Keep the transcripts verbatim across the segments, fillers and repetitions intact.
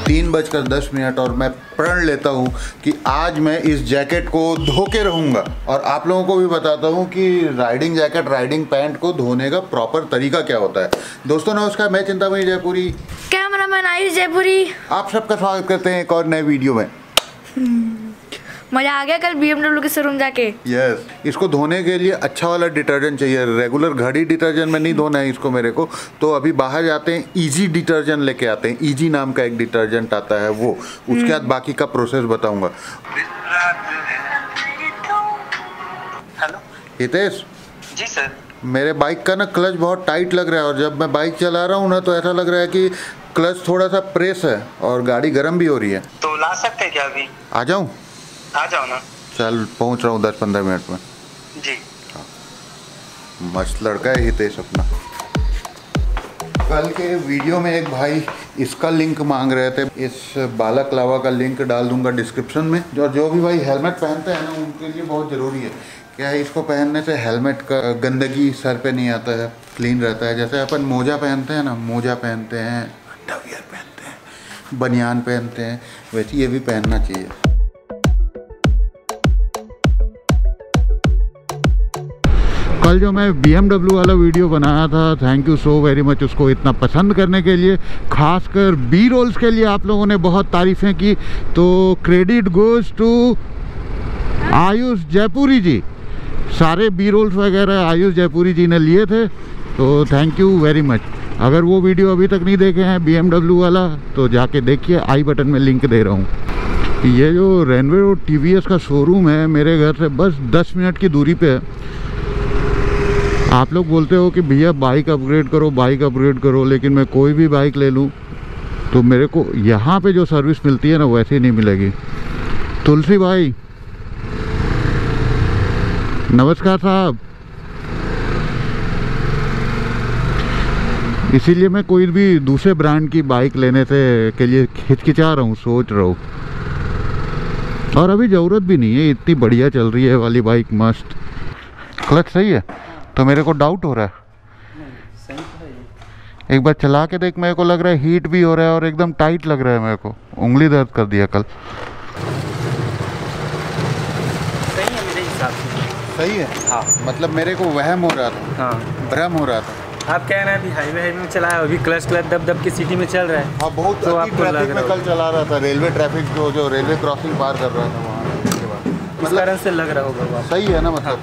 तीन बजकर दस मिनट और मैं प्रण लेता हूँ कि आज मैं इस जैकेट को धो के रहूँगा और आप लोगों को भी बताता हूँ कि राइडिंग जैकेट राइडिंग पैंट को धोने का प्रॉपर तरीका क्या होता है। दोस्तों नमस्कार, मैं चिंतामणि जयपुरी, कैमरामैन आयुष जयपुरी, आप सबका स्वागत करते हैं एक और नए वीडियो में। मजा आ गया कल बी एम डब्ल्यू के शोरूम जाके। Yes yes. इसको धोने के लिए अच्छा वाला डिटर्जेंट चाहिए, रेगुलर घड़ी डिटर्जेंट में नहीं धोना है इसको मेरे को। तो अभी बाहर जाते हैं, इजी डिटर्जेंट लेके आते हैं। इजी नाम का एक डिटर्जेंट आता है वो, उसके बाद बाकी का प्रोसेस बताऊंगा। हेलो हितेश जी सर, मेरे बाइक का ना क्लच बहुत टाइट लग रहा है और जब मैं बाइक चला रहा हूँ ना तो ऐसा लग रहा है कि क्लच थोड़ा सा प्रेस है और गाड़ी गर्म भी हो रही है। तो ला सकते हैं क्या अभी? आ जाऊँ? आ जाओ ना। चल पहुँच रहा हूँ दस पंद्रह मिनट में। जी हाँ। मस्त लड़का है हितेश अपना। कल के वीडियो में एक भाई इसका लिंक मांग रहे थे, इस बालाक्लावा का लिंक डाल दूंगा डिस्क्रिप्शन में। जो जो भी भाई हेलमेट पहनते हैं ना उनके लिए बहुत ज़रूरी है। क्या है, इसको पहनने से हेलमेट का गंदगी सर पे नहीं आता है, क्लीन रहता है। जैसे अपन मोजा पहनते हैं ना, मोजा पहनते हैं, अंडरवियर पहनते हैं, बनियान पहनते हैं, वैसे ये भी पहनना चाहिए। कल जो मैं बी एम डब्ल्यू वाला वीडियो बनाया था, thank you so very much उसको इतना पसंद करने के लिए। खासकर बी रोल्स के लिए आप लोगों ने बहुत तारीफ़ें की, तो credit goes to Ayush Jaipuri ji. सारे बी रोल्स वगैरह आयुष जयपुरी जी ने लिए थे, तो थैंक यू वेरी मच। अगर वो वीडियो अभी तक नहीं देखे हैं बी एम डब्ल्यू वाला तो जाके देखिए, आई बटन में लिंक दे रहा हूँ। ये जो रेनवे रोड टी वी एस का शोरूम है मेरे घर से बस दस मिनट की दूरी पे है। आप लोग बोलते हो कि भैया बाइक अपग्रेड करो बाइक अपग्रेड करो, लेकिन मैं कोई भी बाइक ले लूँ तो मेरे को यहाँ पे जो सर्विस मिलती है ना वैसे ही नहीं मिलेगी। तुलसी भाई नमस्कार साहब। इसीलिए मैं कोई भी दूसरे ब्रांड की बाइक लेने से के लिए हिचकिचा रहा हूँ, सोच रहा हूँ। और अभी ज़रूरत भी नहीं है, इतनी बढ़िया चल रही है वाली बाइक, मस्त। क्लच सही है तो मेरे को डाउट हो रहा है। सही है। एक बार चला के देख, मेरे को लग रहा है हीट भी हो रहा है और एकदम टाइट लग रहा है मेरे को। उंगली दर्द कर दिया कल। सही है मेरे हिसाब से। सही है हाँ, मतलब मेरे को वहम हो रहा था, हाँ भ्रम हो रहा था। आप कह रहे हैं अभी हाईवे हाईवे में चला है, अभी क्लच क्लच दब दब की सिटी में चल रहा है। हाँ बहुत तो अति आपको लग ट्रैफिक रहा में कल चला रहा था, रेलवे ट्रैफिक जो जो रेलवे क्रॉसिंग पार कर रहा था वहाँ के बाद, इस मतलब कारण से लग रहा होगा वो। सही है ना। मतलब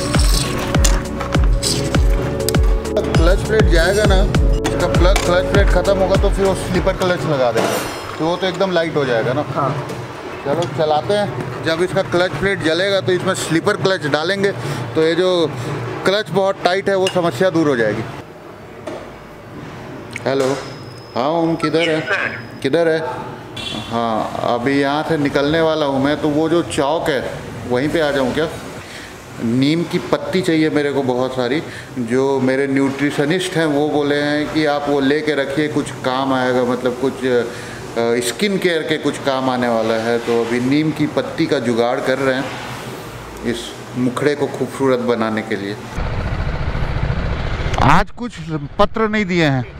क्लच प्लेट जाएगा ना, इसका प्लग क्लच प्लेट खत्म होगा तो फिर वो स्लीपर क्लच लगा देगा, तो वो तो एकदम लाइट हो जाएगा ना। हाँ चलो चलाते हैं। जब इसका क्लच प्लेट जलेगा तो इसमें स्लीपर क्लच डालेंगे तो ये जो क्लच बहुत टाइट है वो समस्या दूर हो जाएगी। हेलो, हाँ ओम किधर है? किधर है? हाँ अभी यहाँ से निकलने वाला हूँ मैं, तो वो जो चौक है वहीं पे आ जाऊँ क्या? नीम की पत्ती चाहिए मेरे को बहुत सारी। जो मेरे न्यूट्रिशनिस्ट हैं वो बोले हैं कि आप वो ले के रखिए, कुछ काम आएगा, मतलब कुछ स्किन केयर के कुछ काम आने वाला है। तो अभी नीम की पत्ती का जुगाड़ कर रहे हैं इस मुखड़े को खूबसूरत बनाने के लिए। आज कुछ पत्र नहीं दिए हैं।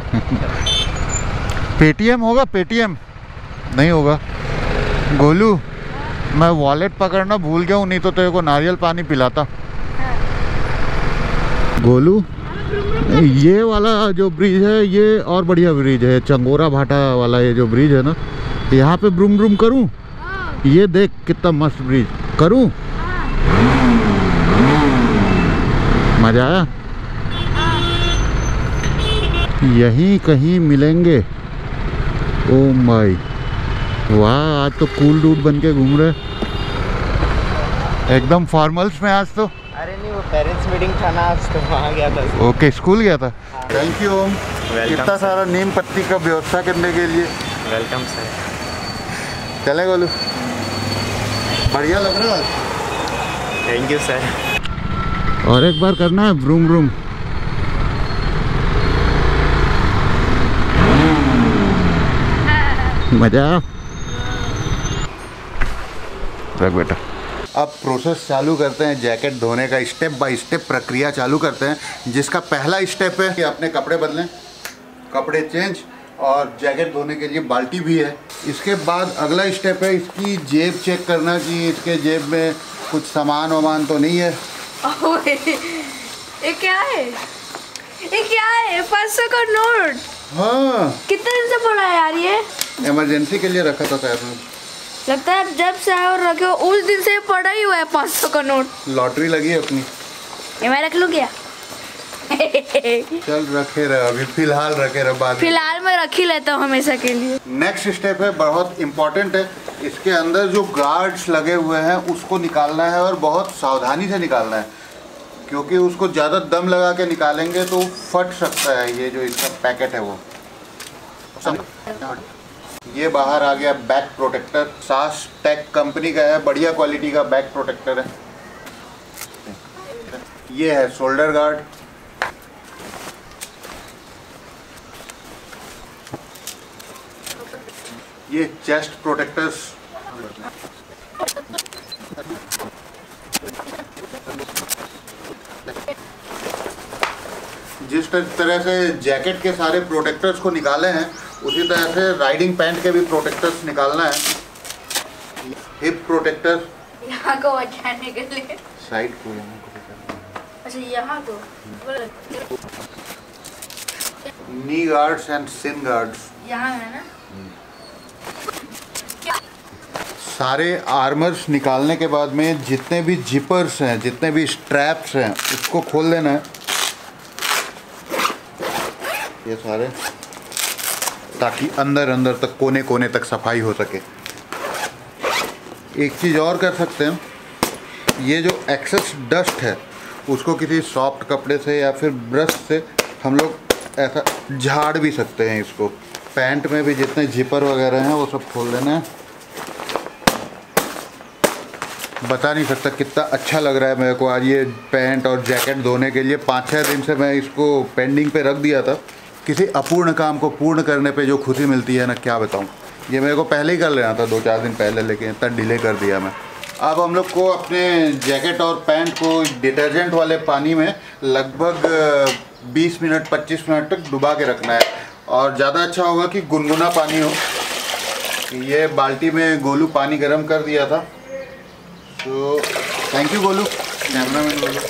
पेटीएम होगा? पेटीएम नहीं होगा। गोलू मैं वॉलेट पकड़ना भूल गया हूँ, नहीं तो तेरे को नारियल पानी पिलाता। गोलू ये वाला जो ब्रिज है ये और बढ़िया ब्रिज है, चंगोरा भाटा वाला ये जो ब्रिज है ना, यहाँ पे ब्रूम ब्रूम करूँ? ये देख कितना मस्त ब्रिज, करूँ? मजा आया? यहीं कहीं मिलेंगे। ओ माई वाह, आज तो कूल डूड बन के घूम रहे एकदम फॉर्मल्स में आज तो। अरे नहीं, वो पेरेंट्स मीटिंग था ना आज, तो वहाँ गया था। ओके, स्कूल गया था। थैंक यू ओम, इतना सारा नीम पत्ती का व्यवस्था करने के लिए। Welcome sir. चले गोलू, बढ़िया लग रहा है। Thank you sir. और एक बार करना है ब्रूम ब्रूम। मजा रख बेटा। अब प्रोसेस चालू करते हैं, जैकेट धोने का स्टेप बाय स्टेप प्रक्रिया चालू करते हैं, जिसका पहला स्टेप है कि अपने कपड़े बदलें, कपड़े चेंज, और जैकेट धोने के लिए बाल्टी भी है। इसके बाद अगला स्टेप है इसकी जेब चेक करना कि इसके जेब में कुछ सामान वामान तो नहीं है। ओए, ये क्या है? ये क्या है? पाँच सौ का नोट। हाँ, कितने दिन से पड़ा है यार ये? इमरजेंसी के लिए रखा था शायद में। लगता है जब से आए और रखे हो उस दिन से पड़ा ही हुआ है पाँच सौ का नोट। लॉटरी लगी है अपनी। ये मैं रख लूँ क्या? चल रखे रहे, अभी फिलहाल रखे रहे, बाद में फिलहाल मैं रख ही लेता हूँ हमेशा के लिए। नेक्स्ट स्टेप है, बहुत इम्पोर्टेंट है। इसके अंदर जो गार्ड्स लगे हुए हैं उसको निकालना है और बहुत सावधानी से निकालना है, क्योंकि उसको ज़्यादा दम लगा के निकालेंगे तो फट सकता है। ये जो इसका पैकेट है वो, ये बाहर आ गया back protector. SAS tec company का है, बढ़िया क्वालिटी का बैक प्रोटेक्टर है। ये है शोल्डर गार्ड। ये चेस्ट प्रोटेक्टर्स। जिस तरह से जैकेट के सारे प्रोटेक्टर्स को निकाले हैं उसी तरह से राइडिंग पैंट के भी प्रोटेक्टर्स निकालना है। हिप प्रोटेक्टर यहाँ को बचाने के लिए, साइड को यहाँ को। अच्छा यहाँ को। Knee guards and shin guards यहाँ है ना। सारे आर्मर्स निकालने के बाद में जितने भी जिपर्स हैं, जितने भी स्ट्रैप्स हैं, उसको खोल देना है ये सारे, ताकि अंदर अंदर तक कोने कोने तक सफाई हो सके। एक चीज़ और कर सकते हैं, ये जो एक्सेस डस्ट है उसको किसी सॉफ्ट कपड़े से या फिर ब्रश से हम लोग ऐसा झाड़ भी सकते हैं इसको। पैंट में भी जितने जिपर वगैरह हैं वो सब खोल देना है। बता नहीं सकता कितना अच्छा लग रहा है मेरे को आज ये पैंट और जैकेट धोने के लिए। पाँच छः दिन से मैं इसको पेंडिंग पे रख दिया था। किसी अपूर्ण काम को पूर्ण करने पे जो खुशी मिलती है ना, क्या बताऊँ। ये मेरे को पहले ही कर लेना था, दो चार दिन पहले, लेकिन इतना डिले कर दिया मैं। अब हम लोग को अपने जैकेट और पैंट को डिटर्जेंट वाले पानी में लगभग बीस मिनट पच्चीस मिनट तक डुबा के रखना है। और ज़्यादा अच्छा होगा कि गुनगुना पानी हो। ये बाल्टी में गोलू पानी गर्म कर दिया था, तो thank you Golu, cameraman Golu.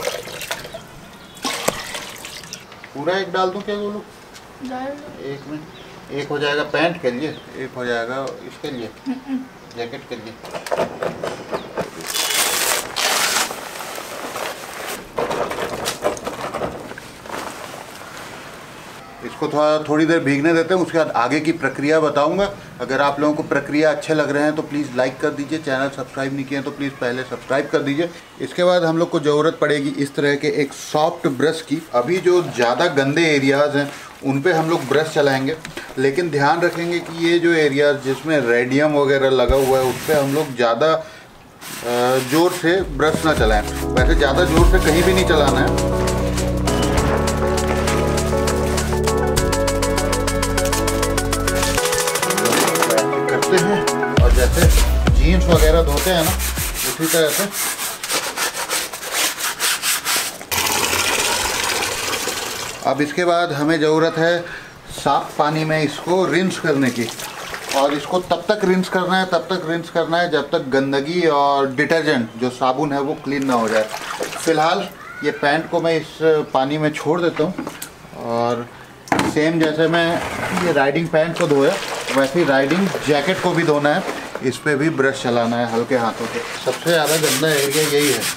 पूरा एक डाल दूँ क्या गोलू? एक मिनट, एक हो जाएगा पैंट के लिए, एक हो जाएगा इसके लिए, जैकेट के लिए। इसको थोड़ा थोड़ी देर भीगने देते हैं, उसके बाद आगे की प्रक्रिया बताऊंगा। अगर आप लोगों को प्रक्रिया अच्छे लग रहे हैं तो प्लीज़ लाइक कर दीजिए। चैनल सब्सक्राइब नहीं किए हैं तो प्लीज़ पहले सब्सक्राइब कर दीजिए। इसके बाद हम लोग को ज़रूरत पड़ेगी इस तरह के एक सॉफ्ट ब्रश की। अभी जो ज़्यादा गंदे एरियाज़ हैं उन पे हम लोग ब्रश चलाएंगे, लेकिन ध्यान रखेंगे कि ये जो एरियाज़ जिसमें रेडियम वगैरह लगा हुआ है उस पर हम लोग ज़्यादा ज़ोर से ब्रश ना चलाएँ। वैसे ज़्यादा ज़ोर से कहीं भी नहीं चलाना है। हैं और जैसे जीन्स वगैरह धोते हैं ना, उसी तरह से अब इसके बाद हमें ज़रूरत है साफ पानी में इसको रिंस करने की। और इसको तब तक रिंस करना है तब तक रिंस करना है जब तक गंदगी और डिटर्जेंट जो साबुन है वो क्लीन ना हो जाए। फ़िलहाल ये पैंट को मैं इस पानी में छोड़ देता हूँ, और सेम जैसे मैं ये राइडिंग पैंट को धोया वैसे ही राइडिंग जैकेट को भी धोना है। इस पे भी ब्रश चलाना है हल्के हाथों से। सबसे ज़्यादा गंदा एरिया यही है।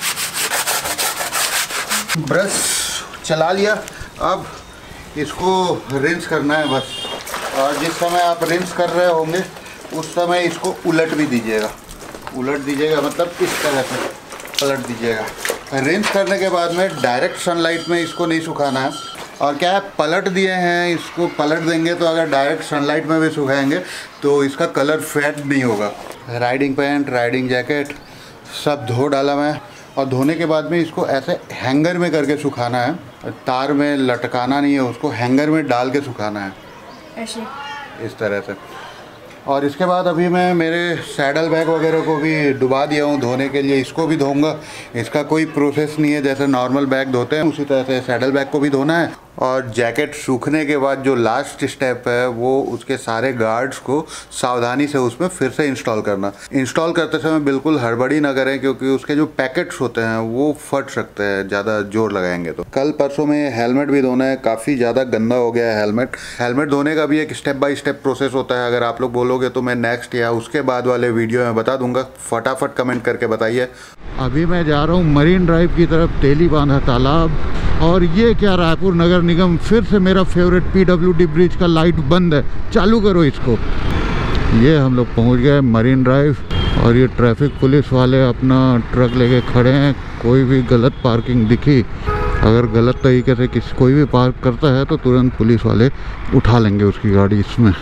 ब्रश चला लिया, अब इसको रिंस करना है बस। और जिस समय आप रिंस कर रहे होंगे उस समय इसको उलट भी दीजिएगा। उलट दीजिएगा मतलब इस तरह से पलट दीजिएगा। रिंस करने के बाद में डायरेक्ट सनलाइट में इसको नहीं सुखाना है। और क्या है, पलट दिए हैं, इसको पलट देंगे तो अगर डायरेक्ट सनलाइट में भी सुखाएंगे तो इसका कलर फेड नहीं होगा। राइडिंग पैंट, राइडिंग जैकेट सब धो डाला मैं। और धोने के बाद में इसको ऐसे हैंगर में करके सुखाना है, तार में लटकाना नहीं है, उसको हैंगर में डाल के सुखाना है ऐसे इस तरह से। और इसके बाद अभी मैं मेरे सैडल बैग वगैरह को भी डुबा दिया हूँ धोने के लिए। इसको भी धोऊंगा। इसका कोई प्रोसेस नहीं है, जैसे नॉर्मल बैग धोते हैं उसी तरह से सैडल बैग को भी धोना है। और जैकेट सूखने के बाद जो लास्ट स्टेप है वो उसके सारे गार्ड्स को सावधानी से उसमें फिर से इंस्टॉल करना। इंस्टॉल करते समय बिल्कुल हड़बड़ी ना करें क्योंकि उसके जो पैकेट्स होते हैं वो फट सकते हैं ज़्यादा जोर लगाएंगे तो। कल परसों में हेलमेट भी धोना है, काफ़ी ज़्यादा गंदा हो गया है हेलमेट। हेलमेट धोने का भी एक स्टेप बाय स्टेप प्रोसेस होता है, अगर आप लोग बोलोगे तो मैं नेक्स्ट या उसके बाद वाले वीडियो में बता दूंगा, फटाफट कमेंट करके बताइए। अभी मैं जा रहा हूँ मरीन ड्राइव की तरफ, तेली बांधा तालाब। और ये क्या, रायपुर नगर निगम फिर से मेरा फेवरेट पीडब्ल्यूडी ब्रिज का लाइट बंद है, चालू करो इसको। ये हम लोग पहुंच गए मरीन ड्राइव और ये ट्रैफिक पुलिस वाले अपना ट्रक लेके खड़े हैं। कोई भी गलत पार्किंग दिखी, अगर गलत तरीके से किसी कोई भी पार्क करता है तो तुरंत पुलिस वाले उठा लेंगे उसकी गाड़ी इसमें।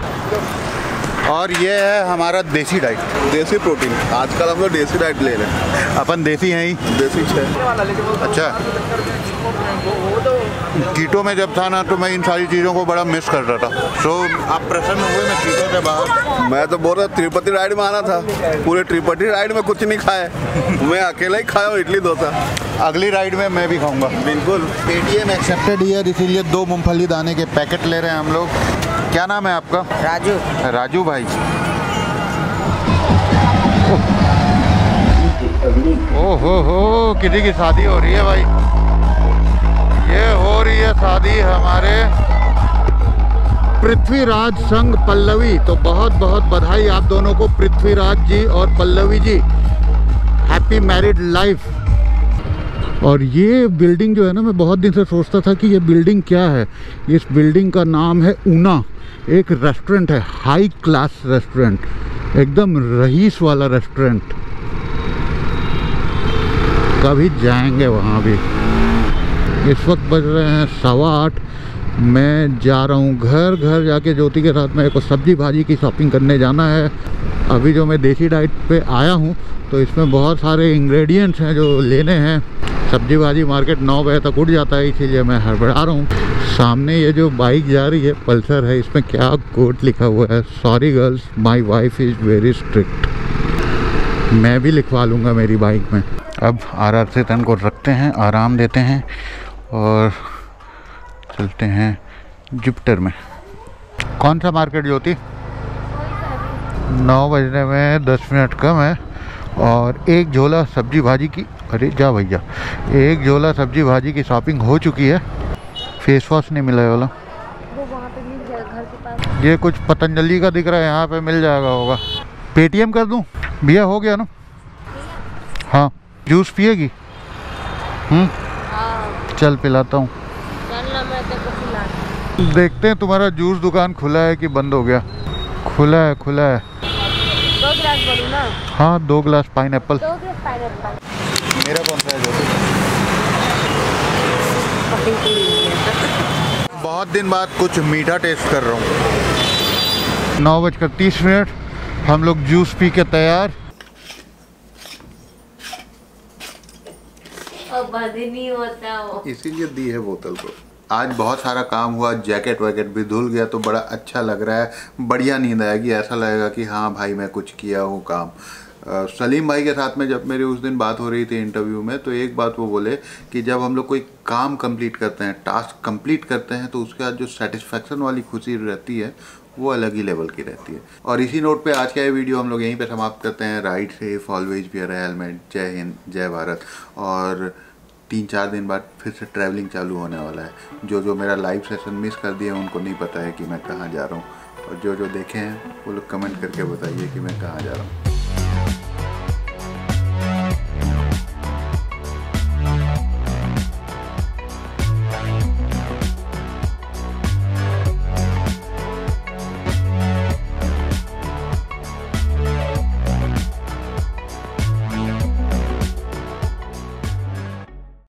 और ये है हमारा देसी डाइट, देसी प्रोटीन। आजकल हम लोग देसी डाइट ले रहे हैं। अपन देसी हैं ही। देसी है। अच्छा, कीटो में जब था ना तो मैं इन सारी चीज़ों को बड़ा मिस कर रहा था। सो आप प्रसन्न हुए मैं कीटो से बाहर? मैं तो बोल रहा तिरुपति राइड में आना था, पूरे तिरुपति राइड में कुछ नहीं खाया, मैं अकेला ही खाया हूँ इडली डोसा। अगली राइड में मैं भी खाऊंगा। बिल्कुल। पेटीएम एक्सेप्टेड ईयर, इसीलिए दो मूंगफली दाने के पैकेट ले रहे हैं हम लोग। क्या नाम है आपका? राजू। राजू भाई। ओ हो हो, किसी की शादी हो रही है भाई। ये हो रही है शादी हमारे पृथ्वीराज संग पल्लवी। तो बहुत बहुत बधाई आप दोनों को, पृथ्वीराज जी और Pallavi ji. Happy married life. और ये बिल्डिंग जो है ना, मैं बहुत दिन से सोचता था कि ये बिल्डिंग क्या है। इस बिल्डिंग का नाम है ऊना। एक रेस्टोरेंट है, हाई क्लास रेस्टोरेंट, एकदम रईस वाला रेस्टोरेंट। कभी जाएंगे वहाँ भी। इस वक्त बज रहे हैं सवा आठ। मैं जा रहा हूँ घर। घर जाके ज्योति के साथ मेरे को सब्जी भाजी की शॉपिंग करने जाना है। अभी जो मैं देसी डाइट पे आया हूँ तो इसमें बहुत सारे इंग्रेडिएंट्स हैं जो लेने हैं। सब्जी भाजी मार्केट नौ बजे तक उठ जाता है, इसीलिए मैं हड़बड़ा रहा हूँ। सामने ये जो बाइक जा रही है पल्सर है, इसमें क्या कोट लिखा हुआ है, sorry girls my wife is very strict. मैं भी लिखवा लूँगा मेरी बाइक में। अब आर आर से तन को रखते हैं, आराम देते हैं और चलते हैं जुपिटर में। कौन सा मार्केट ज्योति? नौ बजने में दस मिनट कम है और एक झोला सब्जी भाजी की, अरे जा भैया, एक झोला सब्जी भाजी की शॉपिंग हो चुकी है। फेस वॉश नहीं मिला है वाला, वो वहाँ पे मिल जाएगा घर के पास। ये कुछ पतंजलि का दिख रहा है, यहाँ पे मिल जाएगा होगा। पेटीएम कर दूँ भैया? हो गया ना? हाँ। जूस पिएगी? हम्म, चल पिलाता हूँ। देखते हैं तुम्हारा जूस दुकान खुला है कि बंद हो गया। खुला है, खुला है। दो गिलास बोलूं ना? हाँ, दो गिलास पाइनएप्पल। दो गिलास पाइनएप्पल। मेरा कौन सा है जो? बहुत दिन बाद कुछ मीठा टेस्ट कर रहा हूँ। नौ बजकर तीस मिनट, हम लोग जूस पी के तैयार। बंद नहीं होता वो, इसीलिए दी है बोतल को। आज बहुत सारा काम हुआ, जैकेट वैकेट भी धुल गया तो बड़ा अच्छा लग रहा है। बढ़िया नींद आएगी, ऐसा लगेगा कि हाँ भाई मैं कुछ किया हूँ काम। आ, सलीम भाई के साथ में जब मेरी उस दिन बात हो रही थी इंटरव्यू में, तो एक बात वो बोले कि जब हम लोग कोई काम कंप्लीट करते हैं, टास्क कंप्लीट करते हैं, तो उसके बाद जो सेटिस्फैक्शन वाली खुशी रहती है वो अलग ही लेवल की रहती है। और इसी नोट पे आज का ये वीडियो हम लोग यहीं पे समाप्त करते हैं। Ride safe, always wear helmet. जय हिंद, जय भारत। और तीन चार दिन बाद फिर से ट्रैवलिंग चालू होने वाला है। जो जो मेरा लाइव सेशन मिस कर दिए उनको नहीं पता है कि मैं कहाँ जा रहा हूँ, और जो जो देखे हैं वो लोग कमेंट करके बताइए कि मैं कहाँ जा रहा हूँ।